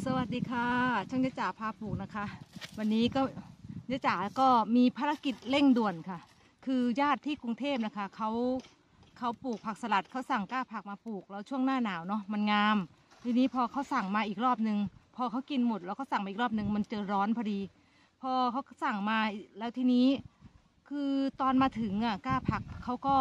สวัสดีค่ะช่างยะจ๋าพาปลูกนะคะวันนี้ก็ยะจ๋าก็มีภารกิจเร่งด่วนค่ะคือญาติที่กรุงเทพนะคะเขาปลูกผักสลัดเขาสั่งก้าผักมาปลูกแล้วช่วงหน้าหนาวเนาะมันงามทีนี้พอเขาสั่งมาอีกรอบนึงพอเขากินหมดแล้วเขาสั่งมาอีกรอบนึงมันเจอร้อนพอดีพอเขาสั่งมาแล้วทีนี้คือตอนมาถึงอ่ะก้าผักเขาก็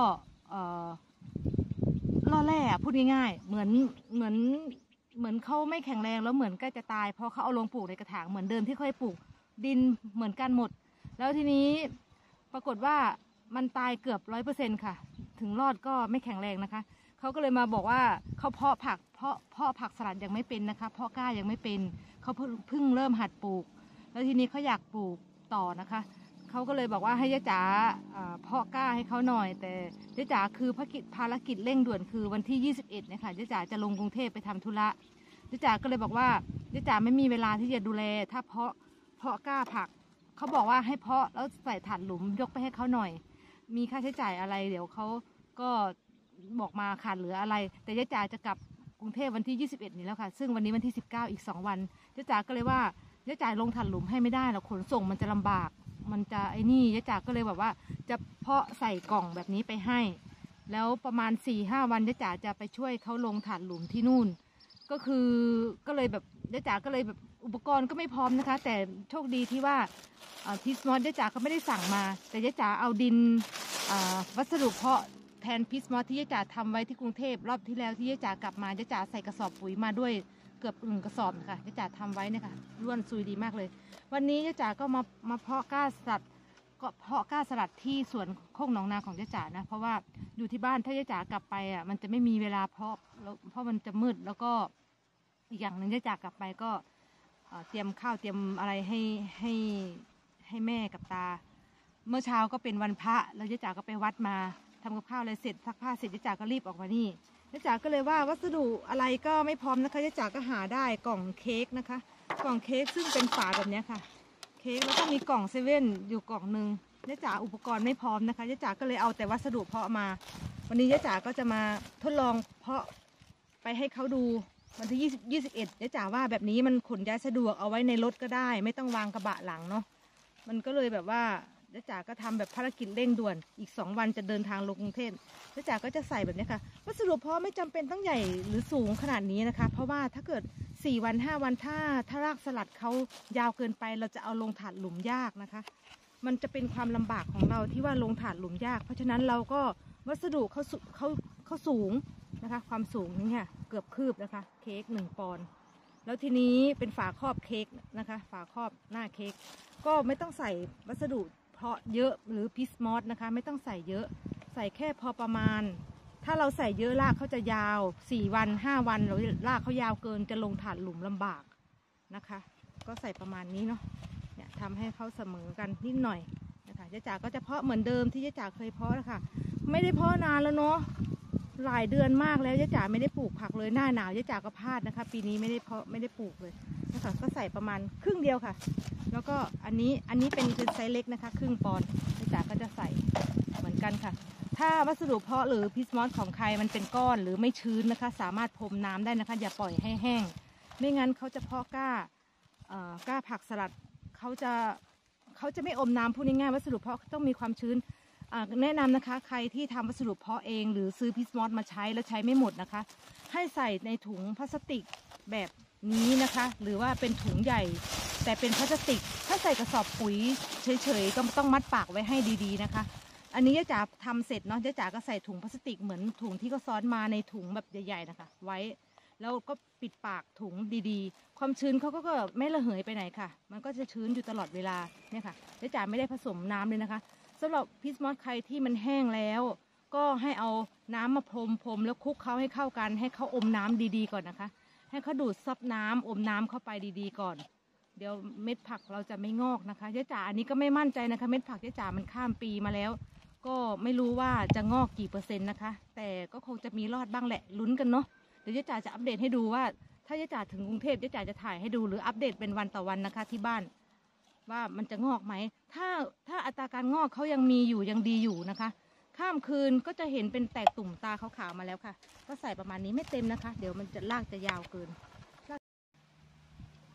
ล่อแร่พูดง่ายๆเหมือนเขาไม่แข็งแรงแล้วเหมือนใกล้จะตายเพราะเขาเอาลงปลูกในกระถางเหมือนเดิมที่เคยปลูกดินเหมือนกันหมดแล้วทีนี้ปรากฏว่ามันตายเกือบ100%ค่ะถึงรอดก็ไม่แข็งแรงนะคะเขาก็เลยมาบอกว่าเขาเพาะผักสลัดยังไม่เป็นนะคะเพาะกล้ายังไม่เป็นเขาเพิ่งเริ่มหัดปลูกแล้วทีนี้เขาอยากปลูกต่อนะคะเขาก็เลยบอกว่าให้ยะจ๋าเพาะกล้าให้เขาหน่อยแต่ยะจ๋าคือภารกิจเร่งด่วนคือวันที่21เนี่ยค่ะยะจ๋าจะลงกรุงเทพไปทำธุระยะจ๋าก็เลยบอกว่ายะจ๋าไม่มีเวลาที่จะดูแลถ้าเพาะกล้าผักเขาบอกว่าให้เพาะแล้วใส่ถ่านหลุมยกไปให้เขาหน่อยมีค่าใช้จ่ายอะไรเดี๋ยวเขาก็บอกมาขาดเหลืออะไรแต่ยะจ๋าจะกลับกรุงเทพวันที่21นี้แล้วค่ะซึ่งวันนี้วันที่19อีก2วันยะจ๋าก็เลยว่ายะจ๋าลงถ่านหลุมให้ไม่ได้หรอกขนส่งมันจะลำบากมันจะไอ้นี่ยะจ๋าก็เลยแบบว่าจะเพาะใส่กล่องแบบนี้ไปให้แล้วประมาณ 4-5 วันยะจ๋าจะไปช่วยเขาลงถ่านหลุมที่นู่นก็เลยแบบยะจ๋าก็เลยแบบอุปกรณ์ก็ไม่พร้อมนะคะแต่โชคดีที่ว่าพีสมอสยะจ๋าก็ไม่ได้สั่งมาแต่ยะจ๋าเอาดินวัสดุเพาะแทนพีสมอสที่ยะจ๋าทำไว้ที่กรุงเทพรอบที่แล้วที่ยะจ๋ากลับมายะจ๋าใส่กระสอบปุ๋ยมาด้วยเกือบ1 กระสอบนะคะยะจ๋าทำไว้เนี่ยค่ะร่วนซุยดีมากเลยวันนี้ยะจ๋าก็มาเพาะกล้าสลัดที่สวนโคกหนองนาของยะจ๋านะเพราะว่าอยู่ที่บ้านถ้ายะจ๋ากลับไปมันจะไม่มีเวลาเพราะมันจะมืดแล้วก็อีกอย่างหนึ่งยะจ๋ากลับไปก็เตรียมข้าวเตรียมอะไรให้แม่กับตาเมื่อเช้าก็เป็นวันพระแล้วยะจ๋าก็ไปวัดมาทำกับข้าวอะไรเสร็จซักผ้าเสร็จยะจ๋าก็รีบออกมานี่ยะจ๋าก็เลยว่าวัสดุอะไรก็ไม่พร้อมนะคะยะจ๋าก็หาได้กล่องเค้กนะคะกล่องเค้กซึ่งเป็นฝาแบบนี้ค่ะเค้กแล้วก็มีกล่องเซเว่นอยู่กล่องหนึ่งยะจ๋าอุปกรณ์ไม่พร้อมนะคะยะจ๋าก็เลยเอาแต่วัสดุเพาะมาวันนี้ยะจ๋าก็จะมาทดลองเพาะไปให้เขาดูวันที่21ยะจ๋าว่าแบบนี้มันขนย้ายสะดวกเอาไว้ในรถก็ได้ไม่ต้องวางกระบะหลังเนาะมันก็เลยแบบว่ายะจ๋าก็ทำแบบภารกิจเร่งด่วนอีก2 วันจะเดินทางลงกรุงเทพยะจ๋าก็จะใส่แบบนี้ค่ะวัสดุเพาะไม่จำเป็นต้องใหญ่หรือสูงขนาดนี้นะคะเพราะว่าถ้าเกิด4 วัน5 วันถ้ารากสลัดเขายาวเกินไปเราจะเอาลงถ่านหลุมยากนะคะมันจะเป็นความลำบากของเราที่ว่าลงถ่านหลุมยากเพราะฉะนั้นเราก็วัสดุเขาสูงนะคะความสูงนี่ค่ะเกือบคืบนะคะเค้ก1 ปอนด์แล้วทีนี้เป็นฝาครอบเค้กนะคะฝาครอบหน้าเค้กก็ไม่ต้องใส่วัสดุเพาะเยอะหรือพิสมอสนะคะไม่ต้องใส่เยอะใส่แค่พอประมาณถ้าเราใส่เยอะรากเขาจะยาว4 วัน5 วันเรารากเขายาวเกินจะลงถ่านหลุมลำบากนะคะก็ใส่ประมาณนี้เนาะเนี่ยทำให้เขาเสมอกันนิดหน่อยนะคะยะจ๋าก็จะเพาะเหมือนเดิมที่ยะจ๋าเคยเพาะนะคะไม่ได้เพาะนานแล้วเนาะหลายเดือนมากแล้วยะจ๋าไม่ได้ปลูกผักเลยหน้าหนาวยะจ๋าก็พลาดนะคะปีนี้ไม่ได้เพาะไม่ได้ปลูกเลยนะคะก็ใส่ประมาณครึ่งเดียวค่ะแล้วก็อันนี้เป็นไซส์เล็กนะคะ1 ปอนด์ยะจ๋าก็จะใส่เหมือนกันค่ะถ้าวัสดุเพาะหรือพิสมอสของใครมันเป็นก้อนหรือไม่ชื้นนะคะสามารถพรมน้ำได้นะคะอย่าปล่อยให้แห้งไม่งั้นเขาจะเพาะกล้าผักสลัดเขาจะไม่อมน้ำพูดง่ายๆวัสดุเพาะต้องมีความชื้นแนะนำนะคะใครที่ทำวัสดุเพาะเองหรือซื้อพิสมอสมาใช้แล้วใช้ไม่หมดนะคะให้ใส่ในถุงพลาสติกแบบนี้นะคะหรือว่าเป็นถุงใหญ่แต่เป็นพลาสติกถ้าใส่กระสอบปุ๋ยเฉยๆก็ต้องมัดปากไว้ให้ดีๆนะคะอันนี้ยะจ๋าทำเสร็จเนาะยะจ๋าก็ใส่ถุงพลาสติกเหมือนถุงที่เขาซ้อนมาในถุงแบบใหญ่ๆนะคะไว้แล้วก็ปิดปากถุงดีๆความชื้นเขาก็ไม่ระเหยไปไหนค่ะมันก็จะชื้นอยู่ตลอดเวลาเนี่ยค่ะยะจ๋าไม่ได้ผสมน้ำเลยนะคะสำหรับพิสมอสใครที่มันแห้งแล้วก็ให้เอาน้ำมาพรมแล้วคลุกเขาให้เข้ากันให้เขาอมน้ำดีๆก่อนนะคะให้เขาดูดซับน้ำอมน้ำเข้าไปดีๆก่อนเดี๋ยวเม็ดผักเราจะไม่งอกนะคะยะจ๋าอันนี้ก็ไม่มั่นใจนะคะเม็ดผักยะจ๋ามันข้ามปีมาแล้วก็ไม่รู้ว่าจะงอกกี่%นะคะแต่ก็คงจะมีรอดบ้างแหละลุ้นกันเนาะเดี๋ยวยะจ๋าจะอัปเดตให้ดูว่าถ้ายะจ๋าถึงกรุงเทพยะจ๋าจะถ่ายให้ดูหรืออัปเดตเป็นวันต่อวันนะคะที่บ้านว่ามันจะงอกไหมถ้าอัตราการงอกเขายังมีอยู่ยังดีอยู่นะคะข้ามคืนก็จะเห็นเป็นแตกตุ่มตาขาวๆมาแล้วค่ะก็ใส่ประมาณนี้ไม่เต็มนะคะเดี๋ยวมันจะรากจะยาวเกิน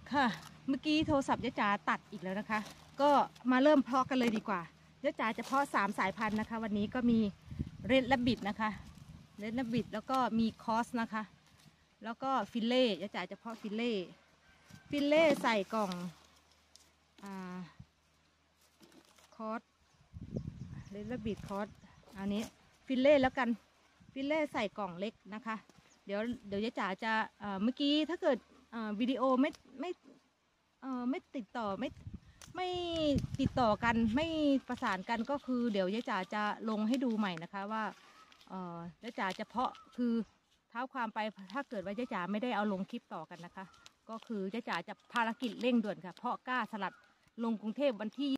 ค่ะเมื่อกี้โทรศัพท์ยะจ๋าตัดอีกแล้วนะคะ ก็มาเริ่มเพาะกันเลยดีกว่ายะจ๋าจะเพาะ3 สายพันธุ์นะคะวันนี้ก็มีเรดแรบบิทนะคะเรดแรบบิทแล้วก็มีคอสนะคะแล้วก็ฟิลเล่ยะจ๋าจะเพาะฟิลเล่ใส่กล่องคอสเรดแรบบิทคอสอันนี้ฟิลเล่แล้วกันฟิลเล่ใส่กล่องเล็กนะคะเดี๋ยวยะจ๋าจะเมื่อกี้ถ้าเกิดวิดีโอไม่ติดต่อไม่ติดต่อกันไม่ประสานกันก็คือเดี๋ยวยะจ๋าจะลงให้ดูใหม่นะคะว่ายะจ๋าจะเพาะคือเท้าความไปถ้าเกิดว่ายะจ๋าไม่ได้เอาลงคลิปต่อกันนะคะก็คือยะจ๋าจะภารกิจเร่งด่วนค่ะเพาะกล้าสลัดลงกรุงเทพวันที่